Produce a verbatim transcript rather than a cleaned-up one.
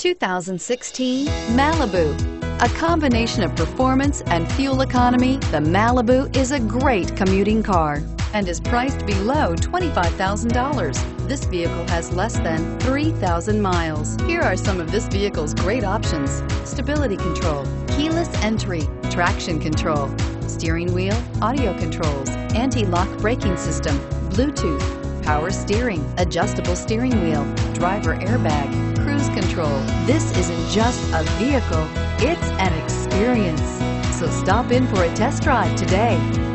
two thousand sixteen Malibu. A combination of performance and fuel economy, the Malibu is a great commuting car and is priced below twenty-five thousand dollars. This vehicle has less than three thousand miles. Here are some of this vehicle's great options: stability control, keyless entry, traction control, steering wheel audio controls, anti-lock braking system, Bluetooth, power steering, adjustable steering wheel, driver airbag, cruise control. This isn't just a vehicle, it's an experience. So stop in for a test drive today.